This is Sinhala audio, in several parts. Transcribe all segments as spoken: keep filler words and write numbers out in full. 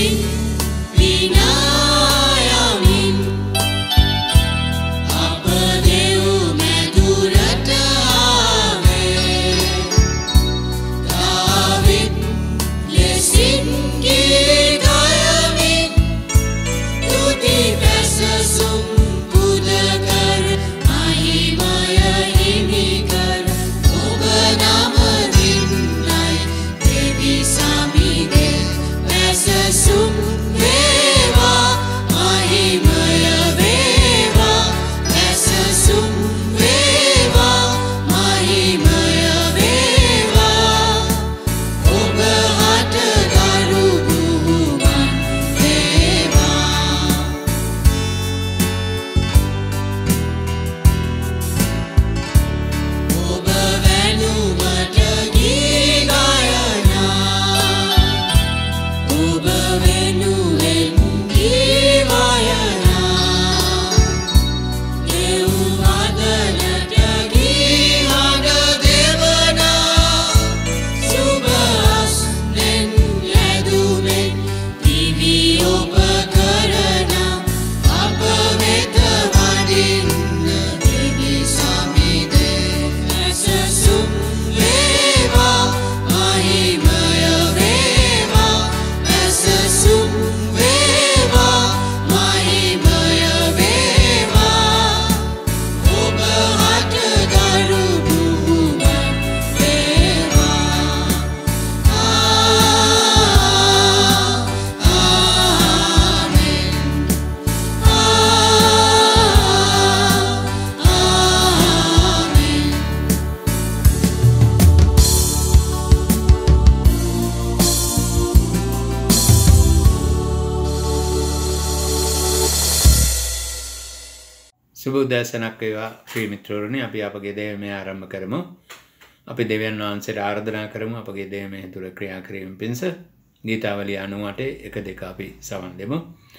සුබෝදෑසනක් වේවා ප්‍රිය මිත්‍රවරුනි අපි අපගේ දේවමය ආරම්භ කරමු. අපි දෙවියන් වහන්සේට ආරාධනා කරමු අපගේ දේවමය තුල ක්‍රියා කිරීම පිණිස. ගීතාවලිය අනූඅට එක දෙක අපි සවන් දෙමු.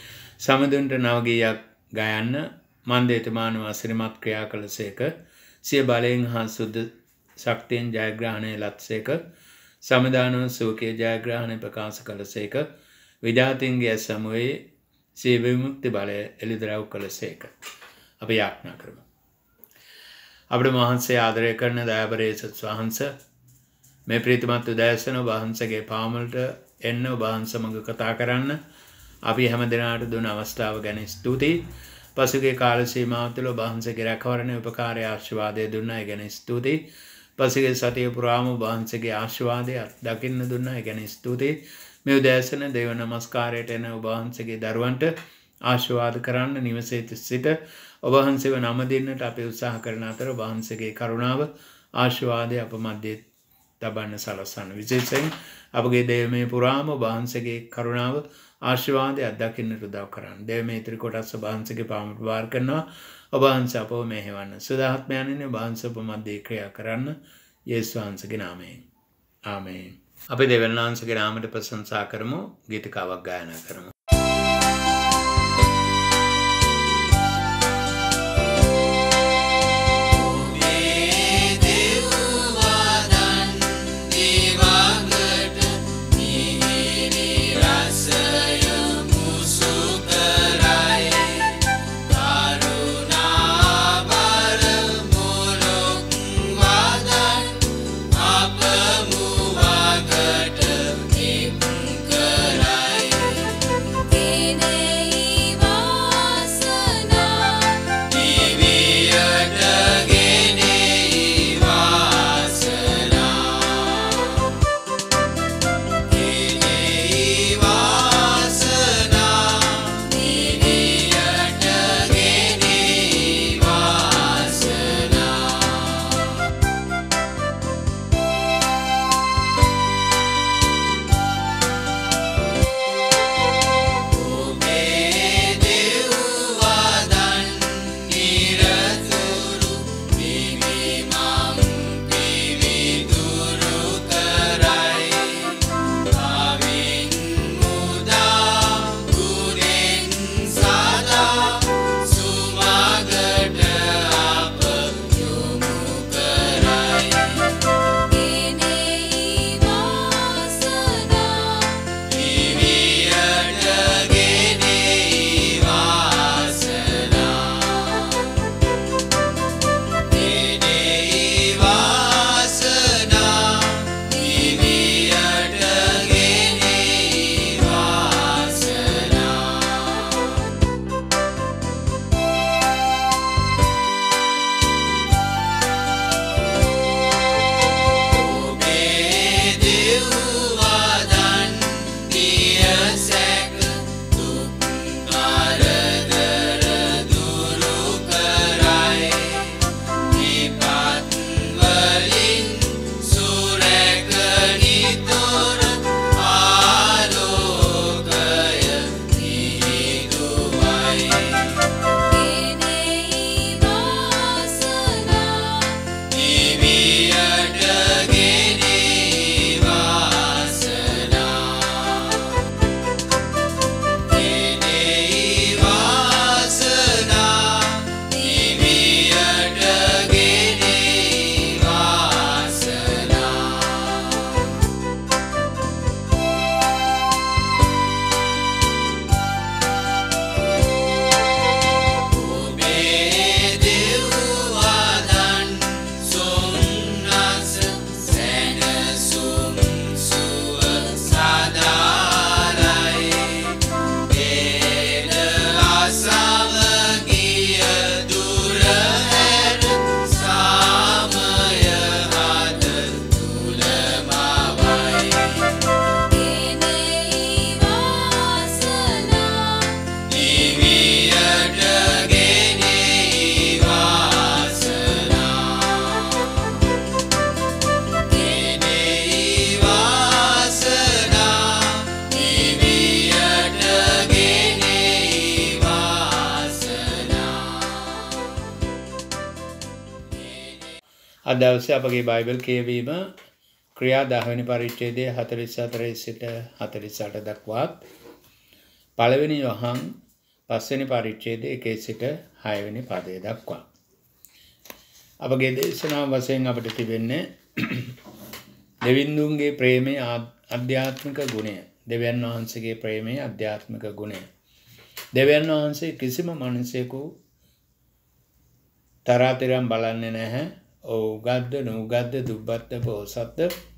සමදුන්ට නව ගීයක් ගයන්න මන්දේතමානව අසිරිමත් ක්‍රියා කළසේක සිය බලයෙන් හා සුද්ධ ශක්තියෙන් ජයග්‍රහණය ලත්සේක සමදානව සෝකයේ ජයග්‍රහණය ප්‍රකාශ කළසේක විජාතින්ගේ සමුවේ සිය විමුක්ති බලය එළිදරව් කළසේක. අපි යාඥා කරමු. අපේ මහන්සේ ආදරය කරන දයාබරේසත් වහන්සේ මේ ප්‍රීතිමත් උදෑසන වහන්සේගේ පාමුලට එන්න වහන්සේ මඟ කතා කරන්න අපි හැම දිනකට දුන අවස්ථාව ගැන ස්තුතියි. පසුගිය කාල සීමාව තුළ වහන්සේගේ රැකවරණ උපකාරය ආශිර්වාදය දුන්නා. ඒ ගැන ස්තුතියි. පසුගිය සතිය පුරාම වහන්සේගේ ආශිර්වාදය දකින්න දුන්නා. ඒ ගැන ස්තුතියි. මේ උදෑසන දේව නමස්කාරයට එන වහන්සේගේ දරුවන්ට ආශිර්වාද කරන්න නිවසේ සිට ඔබ වහන්සේව නම දෙන්නට අපි උත්සාහ කරන අතර වහන්සේගේ කරුණාව ආශිර්වාදය අප මැදේ තබන්න සලස්වන්න. විශේෂයෙන් අපගේ දේවමය පුරාම වහන්සේගේ කරුණාව ආශිර්වාදය අත්දකින්නට උදව් කරන්න. දේවමය ඉතිරි කොටස් වහන්සේගේ පාමුලට වාර කරනවා. ඔබ වහන්සේ අපව මෙහෙවන්න. සදාත්මයන්ින් වහන්සේ අප මැදේ ක්‍රියා කරන්න. යේසුස් වහන්සේගේ නාමයෙන්. ආමේන්. අපි දෙවියන් වහන්සේගේ නාමයට ප්‍රශංසා කරමු. ගීතිකාවක් ගායනා කරමු. Apa muagat im kerai අද දවසේ අපගේ බයිබල් කියවීම ක්‍රියා දහ වෙනි පරිච්ඡේදයේ හතළිස් හතරේ සිට හතළිස් අට දක්වාත් පළවෙනි යොහන් පස් වෙනි පරිච්ඡේදයේ එකේ සිට හය වෙනි පදය දක්වා. අපගේ දේශනාව වශයෙන් අපිට තිබෙන්නේ දෙවිඳුන්ගේ ප්‍රේමයේ ආධ්‍යාත්මික ගුණය. දෙවියන් වහන්සේගේ ප්‍රේමයේ ආධ්‍යාත්මික ගුණය. දෙවියන් වහන්සේ කිසිම මිනිසෙකු තරාතිරම් බලන්නේ නැහැ. උගත්ද නුගත්ද දුප්පත්ද පොහොසත්ද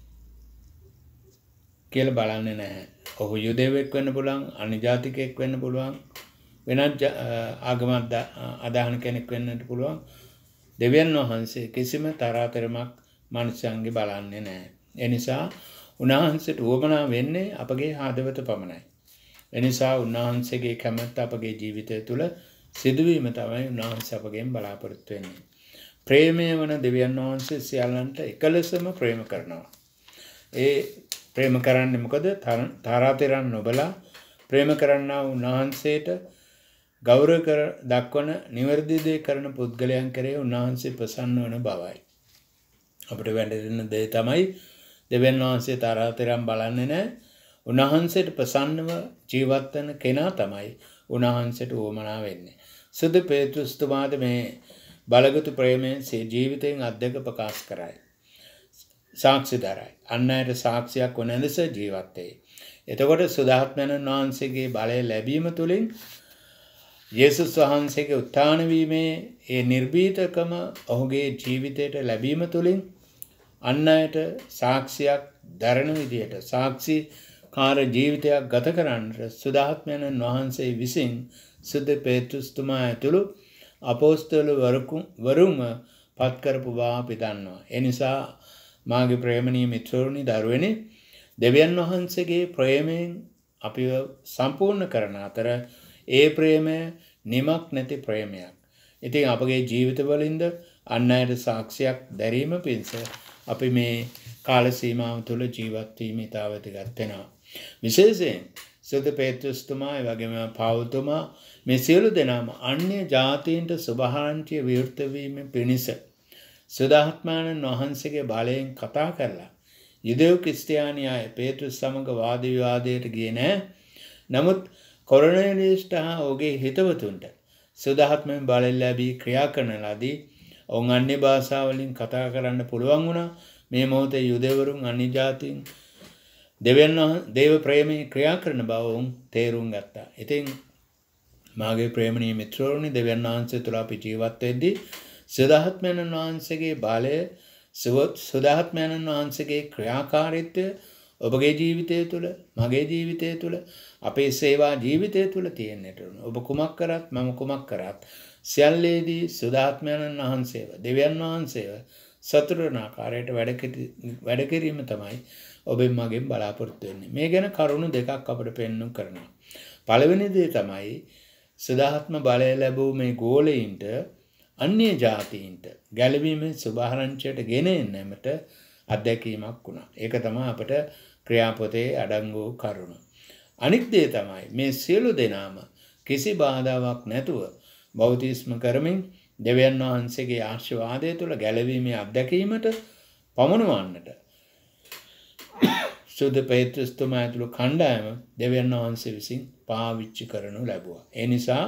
කියලා බලන්නේ නැහැ. ඔහු යුදෙවෙක් වෙන්න පුළුවන්, අනිජාතිකයෙක් වෙන්න පුළුවන්, වෙනත් ආගමක් අදහන කෙනෙක් වෙන්නත් පුළුවන්. දෙවියන් වහන්සේ කිසිම තරාතිරමක් මිනිසයන්ගේ බලන්නේ නැහැ. ඒ නිසා උන්වහන්සේට උවමනා වෙන්නේ අපගේ හදවත පමණයි. ඒ නිසා උන්වහන්සේගේ කැමැත්ත අපගේ ජීවිතය තුළ සිදුවීම තමයි උන්වහන්සේ අපගෙන් බලාපොරොත්තු වෙන්නේ. ප්‍රේමය වන දෙවියන් වහන්සේ සියල්ලන්ට එකලෙසම ප්‍රේම කරනවා. ඒ ප්‍රේම කරන්නේ මොකද? තාරාතිරම් නොබලා ප්‍රේම කරන්නා උන්වහන්සේට ගෞරව කර දක්වන නිවැරදි දේ කරන පුද්ගලයන් කෙරෙහි උන්වහන්සේ ප්‍රසන්න වන බවයි. අපිට වැටහෙන දේ තමයි දෙවියන් වහන්සේ තාරාතිරම් බලන්නේ නැහැ. උන්වහන්සේට ප්‍රසන්නව ජීවත් වෙන කෙනා තමයි උන්වහන්සේට උවමනා වෙන්නේ. සුදු පේතෘස්තුමාද මේ බලගතු ප්‍රේමයෙන් සේ ජීවිතයෙන් අත්දැක ප්‍රකාශ කරයි. සාක්ෂි දරයි. අන් අයට සාක්ෂියක් වන ලෙස ජීවත් වේ. එතකොට සුදාත්මයන් වහන්සේගේ බලය ලැබීම තුළින් යේසුස් වහන්සේගේ උත්ථාන වීමේ ඒ නිර්භීතකම ඔහුගේ ජීවිතයට ලැබීම තුළින් අන් අයට සාක්ෂියක් දරන විදියට සාක්ෂි කාර ජීවිතයක් ගත කරන්නට සුදාත්මයන් වහන්සේ විසින් සුදු පේතෘස්තුමා ඇතුළු අපෝස්තල වරුන්ම පත් කරපු බව අපි දන්නවා. ඒ නිසා මාගේ ප්‍රේමණීය මිත්‍රෝනි දරුවනි, දෙවියන් වහන්සේගේ ප්‍රේමයෙන් අපිව සම්පූර්ණ කරන අතර ඒ ප්‍රේමය නිමක් නැති ප්‍රේමයක්. ඉතින් අපගේ ජීවිතවලින්ද අන් අයට සාක්ෂියක් දැරීම පිණිස අපි මේ කාල සීමාව තුළ ජීවත් වීම ඉතා වැදගත් වෙනවා. විශේෂයෙන් සුදු පේතෘස්තුමා ඒ වගේම පවුල්තුමා මේ සියලු දෙනාම අන්‍ය ජාතීන්ට සුභාරංචිය විවෘත වීම පිණිස සුදාත්මයන් වහන්සේගේ බලයෙන් කතා කරලා යුදෙව් ක්‍රිස්තියානි අය පේතෘස් සමග වාද විවාදයට ගියේ නැහැ. නමුත් කොර්නේලියස්ට හා ඔහුගේ හිතවතුන්ට සුදාත්මයන් බලය ලැබී ක්‍රියා කරන ලදී. ඔවුන් අන්‍ය භාෂාවලින් කතා කරන්න පුළුවන් වුණා. මේ මොහොතේ යුදෙවරුන් අන්‍ය ජාතීන් දෙවියන් දේව ප්‍රේමයේ ක්‍රියා කරන බව ඔවුන් තේරුම් ගත්තා. ඉතින් මාගේ ප්‍රේමණීය මිත්‍රෝනි, දෙවියන් වහන්සේ තුළ අපි ජීවත් වෙද්දී සුදාත්මයන් වහන්සේගේ බලය, සුදාත්මයන් වහන්සේගේ ක්‍රියාකාරීත්වය ඔබගේ ජීවිතය තුළ, මගේ ජීවිතය තුළ, අපේ සේවා ජීවිතය තුළ තියෙන්නට ඕන. ඔබ කුමක් කරත් මම කුමක් කරත් සියල්ලේදී සුදාත්මයන් වහන්සේව, දෙවියන් වහන්සේව සතුටුවන ආකාරයට වැඩ කිරීම තමයි ඔබෙන් මගෙන් බලාපොරොත්තු වෙන්නේ. මේ ගැන කරුණු දෙකක් අපිට පෙන්වන්න කරනවා. පළවෙනි දේ තමයි සුදාත්ම බලය ලැබූ මේ ගෝලයින්ට අන්‍ය ජාතීන්ට ගැලවීමේ සුභාරංචියට ගෙන එන්නමට අත්දැකීමක් වුණා. ඒක තමයි අපිට ක්‍රියාපොතේ අඩංගු කරුණ. අනිත් දේ තමයි මේ සියලු දෙනාම කිසි බාධාවක් නැතුව බෞතිස්ම කරමින් දෙවියන් වහන්සේගේ ආශිර්වාදය තුළ ගැලවීමේ අත්දැකීමට පමුණවන්නට සුදු පේතෘස්තුමා ඇතුළු කණ්ඩායම දෙවියන් වහන්සේ විසින් පාවිච්චි කරනු ලැබුවා. ඒ නිසා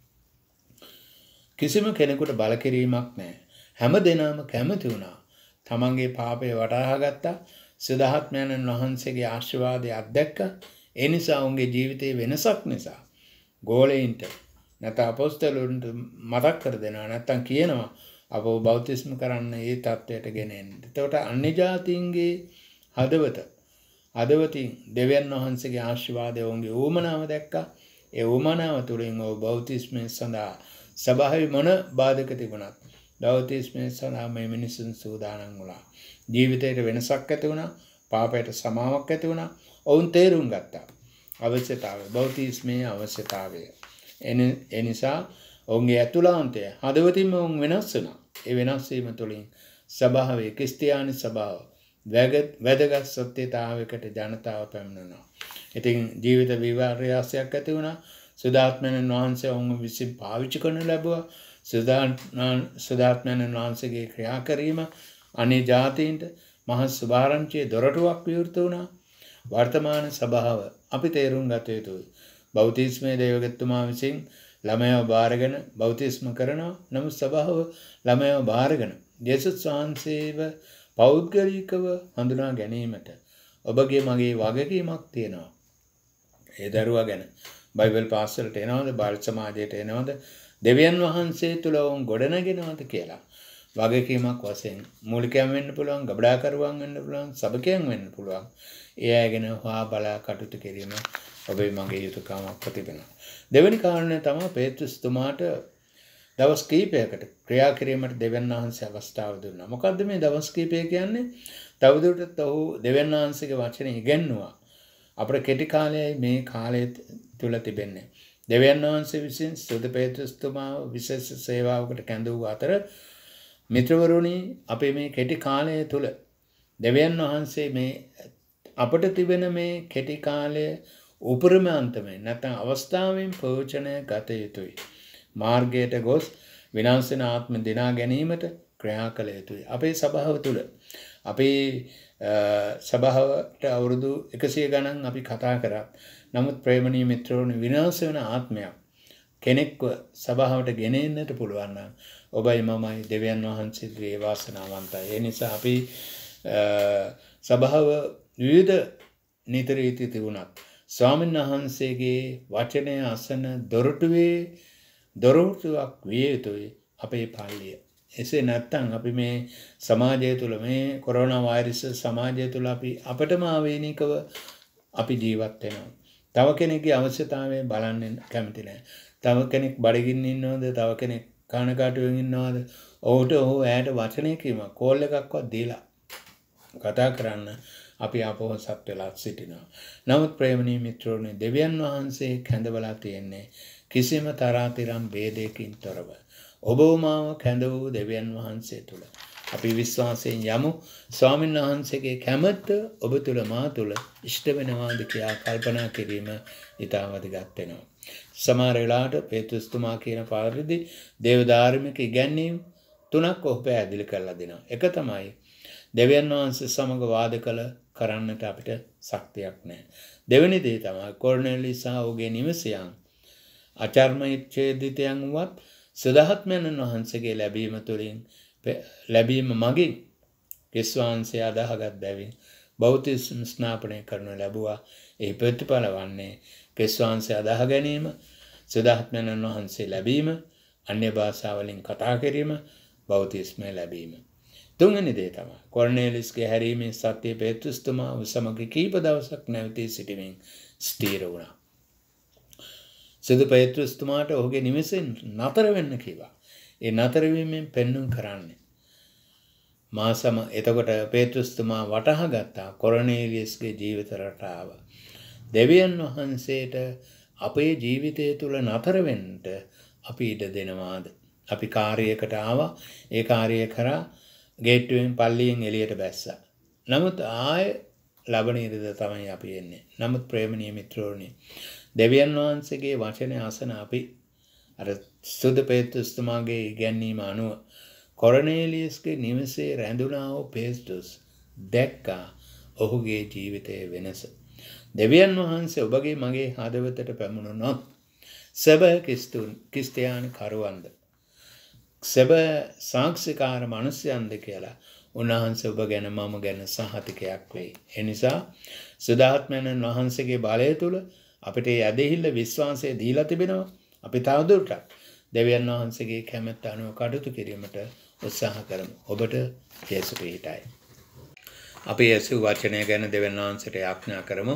කිසිම කෙනෙකුට බල කිරීමක් නැහැ. හැම දෙනාම කැමති වුණා. තමන්ගේ පාපය වටහා ගත්තා. සුදාත්මයන් වහන්සේගේ ආශිර්වාදය අත්දැක්කා. ඒ නිසා ඔවුන්ගේ ජීවිතයේ වෙනසක් නිසා ගෝලයින්ට නැත්නම් අපොස්තලවරුන්ට මතක් කර දෙනවා. නැත්නම් කියනවා අපව බෞතිස්ම කරන්න ඒ තත්වයට ගෙන එන්න. එතකොට අන්‍ය ජාතීන්ගේ හදවත හදවතින් දෙවියන් වහන්සේගේ ආශිර්වාදය ඔවුන්ගේ ඌමනාව දැක්කා. ඒ ඌමනාව තුළින් ඔව් බෞතිස්මය සඳහා සභාවේ මොන බාධක තිබුණත් බෞතිස්මය සඳහා මේ මිනිසුන් සූදානම් වුණා. ජීවිතයට වෙනසක් ඇති වුණා. පාපයට සමාවක් ඇති වුණා. ඔවුන් තේරුම් ගත්තා අවශ්‍යතාවය, බෞතිස්මයේ අවශ්‍යතාවය. ඒ නිසා ඔවුන්ගේ ඇතුළාන්තය හදවතින්ම ඔවුන් වෙනස් වුණා. ඒ වෙනස් වීම තුළින් සභාවේ ක්‍රිස්තියානි සභාව වැදගත් සත්‍යතාවයකට ජනතාව පැමිණුණා. ඉතින් ජීවිත විවාහයක් ඇති වුණා. සුදාත්මයන් වහන්සේ ඔවුන් විසින් පාවිච්චි කරනු ලැබුවා. සුදාත්මයන් වහන්සේගේ ක්‍රියා කිරීම අනේ ජාතීන්ට මහ සුභාරංචියේ දොරටුවක් විවෘත වුණා. වර්තමාන සභාව අපි තේරුම් ගත යුතුයි. බෞතිස්මයේ දේවගතුමා විසින් ළමයව බාරගෙන බෞතිස්ම කරනවා. නමුත් සභාව ළමයව බාරගෙන යේසුස් වහන්සේව පෞද්ගලිකව හඳුනා ගැනීමට ඔබගේ මගේ වගකීමක් තියෙනවා. ඒ දරුවා ගැන බයිබල් පාසලට එනවද, බාල සමාජයට එනවද, දෙවියන් වහන්සේ තුල වුන් ගොඩනගෙනවද කියලා වගකීමක් වශයෙන් මූලිකයන් වෙන්න පුළුවන්, ගබඩාකරුවන් වෙන්න පුළුවන්, සබකයන් වෙන්න පුළුවන්. ඒ අයගෙන හොයා බලා කටයුතු කිරීම ඔබේ මගේ යුතුයකමක් ප්‍රතිපෙනවා. දෙවෙනි කාරණය තමයි පේතෘස් තුමාට දවස් කීපයකට ක්‍රියා කිරීමට දෙවියන් වහන්සේ අවස්ථාව දුන්නා. මොකද්ද මේ දවස් කීපය කියන්නේ? තවදුරටත් ඔහු දෙවියන් වහන්සේගේ වචනේ ඉගෙනුවා. අපේ කෙටි කාලයයි මේ කාලය තුල තිබෙන්නේ. දෙවියන් වහන්සේ විසින් සුදු පේතෘස් තුමා විශේෂ සේවාවකට කැඳවූ අතර මිත්‍රවරුනි, අපේ මේ කෙටි කාලය තුල දෙවියන් වහන්සේ මේ අපට තිබෙන මේ කෙටි කාලය උපරිම අන්තමේ නැත්නම් අවස්ථාවෙන් ප්‍රයෝජනය ගත යුතුයි. මාර්ගයට ගොස් විනාශ වෙන ආත්ම දිනා ගැනීමට ක්‍රියා කළ යුතුයි. අපේ සභාව තුල අපේ සභාවට අවුරුදු එකසිය ගණන් අපි කතා කරා. නමුත් ප්‍රේමණීය මිත්‍රෝනි, විනාශ වෙන ආත්මයක් කෙනෙක්ව සභාවට ගෙනෙන්නට පුළුවන් නම් ඔබයි මමයි දෙවියන් වහන්සේගේ වාසනාවන්තයි. ඒ නිසා අපි සභාව විවිධ නීති රීති තිබුණත් ස්වාමීන් වහන්සේගේ වචනය අසන දොරටුවේ දොරටුවක් විය යුතුයි අපේ පල්ලිය. එසේ නැත්නම් අපි මේ සමාජය තුළ මේ කොරෝනා වෛරස් සමාජය තුළ අපි අපටම ආවේනිකව අපි ජීවත් වෙනවා. තව කෙනෙක්ගේ අවශ්‍යතාවය බලන්න කැමති නැහැ. තව කෙනෙක් බඩගින්න ඉන්නවද? තව කෙනෙක් කනකාටුවෙන් ඉන්නවද? ඔහුට ඔහු ඇයට වචනය කීම කෝල් එකක්වත් දීලා කතා කරන්න අපි අපොහොසත් වෙලා සිටිනවා. නමුත් ප්‍රේමණීය මිත්‍රෝනි, දෙවියන් වහන්සේ කැඳවලා තියෙන්නේ කිසිම තරාතිරම් ભેදයකින් තොරව. ඔබ මාව කැඳ වූ දෙවියන් වහන්සේ තුල අපි විශ්වාසයෙන් යමු. ස්වාමීන් වහන්සේගේ කැමැත්ත ඔබ තුල මා තුල ඉෂ්ට වෙනවාද කියලා කල්පනා කිරීම ඉතා වැදගත් වෙනවා. සමහර වෙලාවට පේතෘස් තුමා කියන පරිදි දේව ධාර්මික ඉගැන්වීම් තුනක් ඔහු පැහැදිලි කරලා දෙනවා. එක තමයි දෙවියන් වහන්සේ සමග වාද කළ කරන්නට අපිට ශක්තියක් නැහැ. දෙවෙනි දේ තමයි කොර්නෙලියස් සහ ඔහුගේ නිවසයන් අචර්මයිච්ඡේදිතයන් වත් සදාත්මයන් වහන්සේගේ ලැබීම තුළින් ලැබීම මගින් ක්‍රිස්තුවන්සේ අදාහගත් බැවින් බෞතිස්ම ස්නාපනය කරනු ලැබුවා. ඒ ප්‍රතිඵල වන්නේ ක්‍රිස්තුවන්සේ අදාහ ගැනීම, සදාත්මයන් වහන්සේ ලැබීම, අන්‍ය භාෂාවලින් කතා කිරීම, බෞතිස්මය ලැබීම. තුන්වෙනි දේ තමයි කොර්නෙලියස්ගේ හැරීමේ සත්‍ය පේතෘස් තුමා සමග කීප දවසක් නැවතී සිටීමෙන් ස්ථීර වුණා. සුදු පේතෘස් තුමාට ඔහුගේ නිවසෙන් නතර වෙන්න කිව්වා. ඒ නතර වීමෙන් පෙන්වුම් කරන්නේ මාසම එතකොට පේතෘස් තුමා වටහා ගත්තා කොර්නෙලියස්ගේ ජීවිත රටාව. දෙවියන් වහන්සේට අපේ ජීවිතය තුළ නතර වෙන්න අපි ඉඩ දෙනවාද? අපි කාර්යයකට ආවා. ඒ කාර්යය කරා ගේට්ටුවෙන් පල්ලියෙන් එළියට බැස්සා. නමුත් ආය ලබන ඉරිදා තමයි අපි එන්නේ. නමුත් ප්‍රේමණීය මිත්‍රෝනි, දෙවියන් වහන්සේගේ වචනය අසන අපි අර සුදු පේතෘස් තුමාගේ ඉගැන්වීම අනුව කොර්නෙලියස්ගේ නිවසේ රැඳුණා වූ පේතෘස් දැක්කා ඔහුගේ ජීවිතයේ වෙනස. දෙවියන් වහන්සේ ඔබගේ මගේ හදවතට පැමුණුනොත් සැබෑ ක්‍රිස්තියානි කරුවන්ද, සැබෑ සාක්ෂිකාර මනුස්සයන්ද කියලා උන්වහන්සේ ඔබ ගැන මම ගැන සහතිකයක් වෙයි. ඒ නිසා සදාත්මයන් වහන්සේගේ බලය තුල අපිට ඇදහිල්ල විශ්වාසය දීලා තිබෙනවා. අපි තවදුරටත් දෙවියන් වහන්සේගේ කැමැත්ත අනුව කටයුතු කිරීමට උත්සාහ කරමු. ඔබට ජේසු පිහිටයි. අපි යේසු වචනය ගැන දෙවියන් වහන්සේට යාඥා කරමු.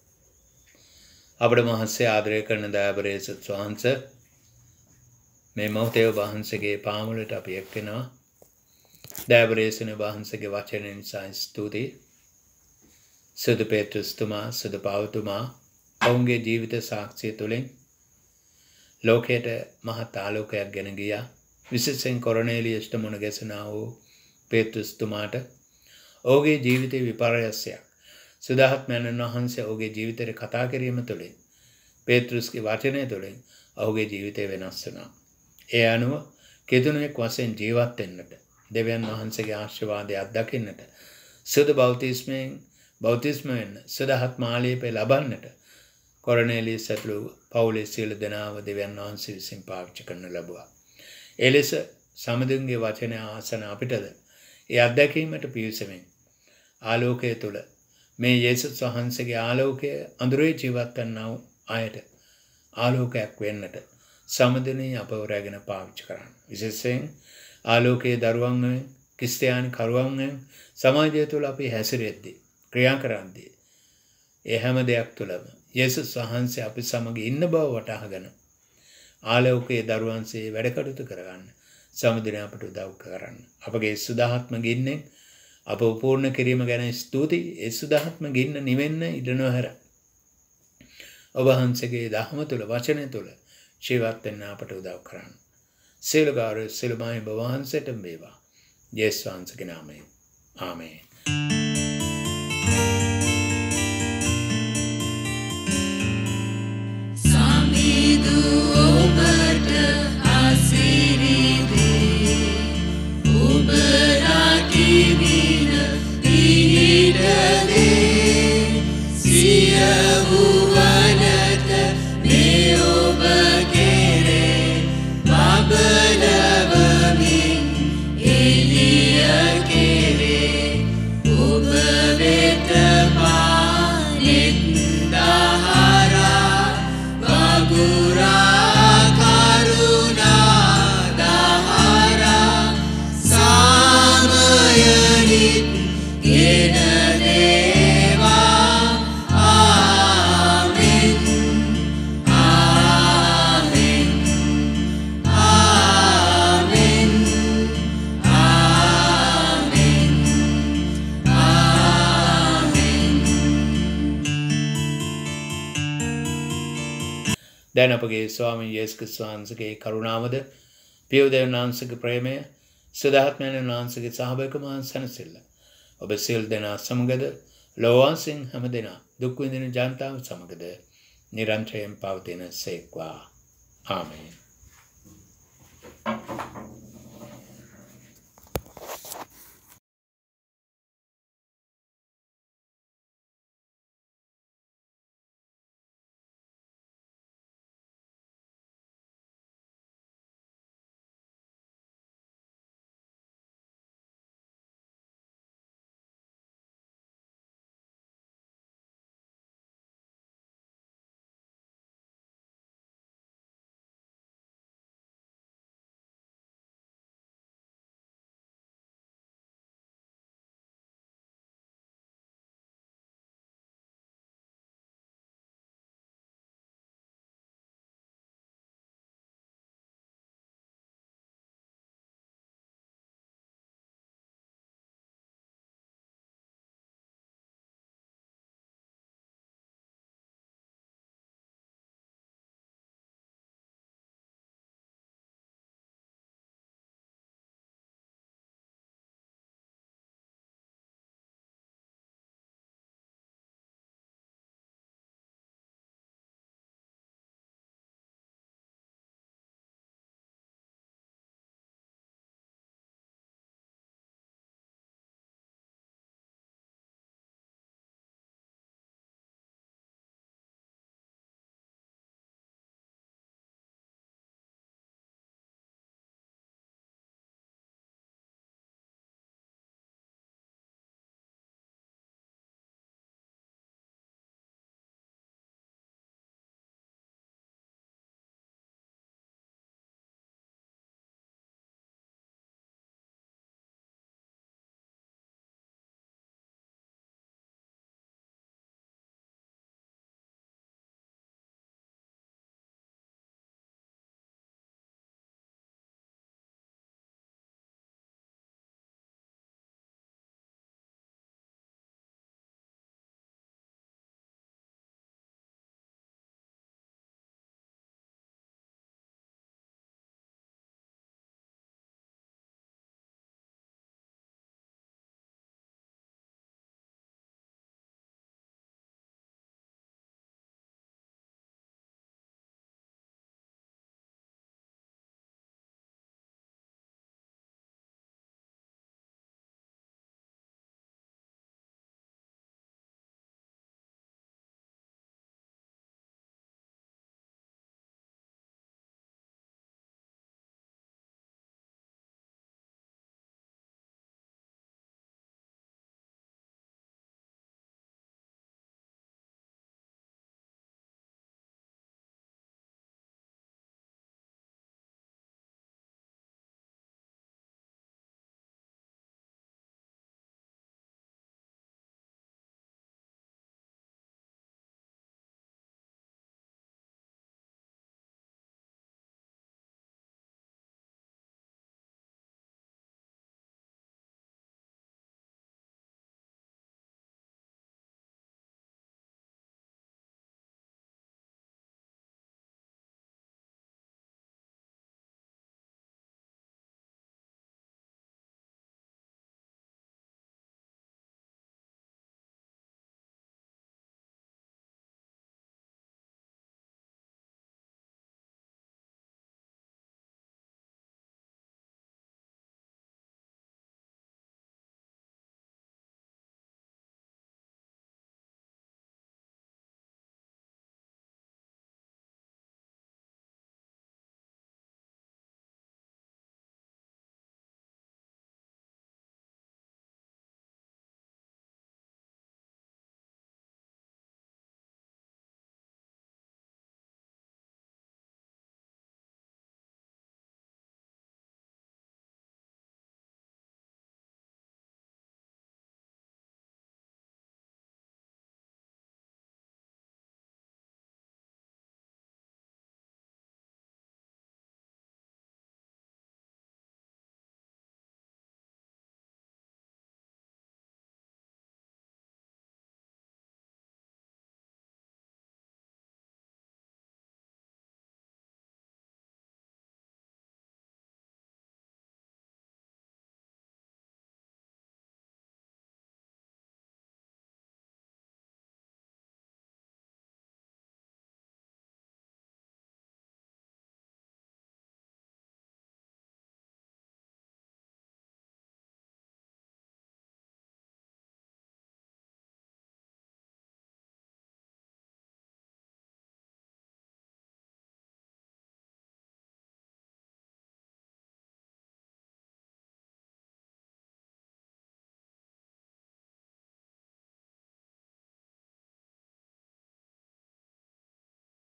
අපේ මහත්සේ ආදරය කරන දයාබර යේසුස් වහන්සේ, මේ මොහොතේ වහන්සේගේ පාමුලට අපි එක්වෙනවා. දයාබර යේසුස් වහන්සේගේ වචනය නිසා ස්තුතියි. සුදු පේතෘස් තුමා, සුදු පවුතුමා ඔවුන්ගේ ජීවිත සාක්ෂිය තුළින් ලෝකයට මහත් ආලෝකයක් ගෙන ගියා. විශේෂයෙන් කොර්නෙලියස්ට මුණ ගැසෙනා වූ පේතෘස් තුමාට ඔහුගේ ජීවිතේ විපර්යාසයක් සදාත්මයන් වහන්සේ ඔහුගේ ජීවිතේ කතා කිරීම තුළින්, පේතෘස්ගේ වචනය තුළින් ඔහුගේ ජීවිතය වෙනස් වුණා. ඒ අනුව කෙතුණෙක් වශයෙන් ජීවත් වෙන්නට දෙවියන් වහන්සේගේ ආශිර්වාදය අත්දකින්නට සුදු බෞතිස්මයෙන් බෞතිස්ම වෙන්න සුදහත් මාලීපේ ලබන්නට කොරනේලියස් ඇතුළු පවුලේ සියලු දෙනාව දෙවියන් වහන්සේ විසින් පාවිච්චි කරන ලැබුවා. ඒ ලෙස සමදුන්ගේ වචනය ආසන අපිටද ඒ අත්දැකීමට පිවිසෙමින් ආලෝකය තුළ මේ යේසුස් වහන්සේගේ ආලෝකය අඳුරේ ජීවත් වන්නා අයට ආලෝකයක් වෙන්නට සමදුනේ අපව රැගෙන පාවිච්චි කරන්න. විශේෂයෙන් ආලෝකයේ දරුවන් වෙන ක්‍රිස්තියානි කරුවන් වෙන සමාජය තුළ අපි හැසිරෙද්දී ක්‍රියා කරද්දී ඒ හැම දෙයක් තුළම යේසුස් වහන්සේ අපි සමග ඉන්න බව වටහාගෙන ආලෝකයේ දරුවන්සේ වැඩ කටයුතු කරගන්න සමදින අපට උදව් කරන්න. අපගේ සුදාත්ම ගින්නෙන් අප පූර්ණ කිරීම ගැන ස්තුතියි. ඒ සුදාත්ම ගින්න නිවෙන්න ඉඩ නොහැර ඔබ වහන්සේගේ දහම තුළ වචනය තුළ ජීවත් වෙන්න අපට උදව් කරන්න. සියලු ගෞරව සියලු මහිම වහන්සේට වේවා. යේසුස් වහන්සේගේ නාමයෙන්. ආමේන්. දැන් අපගේ ස්වාමීන් යේසුස් ක්‍රිස්තුස් වහන්සේගේ කරුණාවද පියවදේවන වහන්සේගේ ප්‍රේමය සුදාත්මයන් වහන්සේගේ සහභාගීකම සැනසෙල්ල ඔබ සියලු දෙනා සමගද ලෝවාසින් හැම දෙනා දුක් විඳින ජනතාව සමගද නිරන්තරයෙන් පවතින සේක්වා. ආමේන්.